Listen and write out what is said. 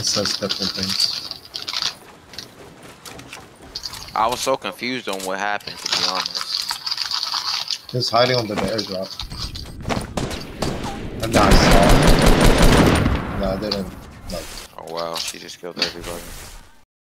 says different things. I was so confused on what happened, to be honest. He's hiding under the airdrop. And now I saw him. No, I didn't. Like, Oh wow, she just killed everybody.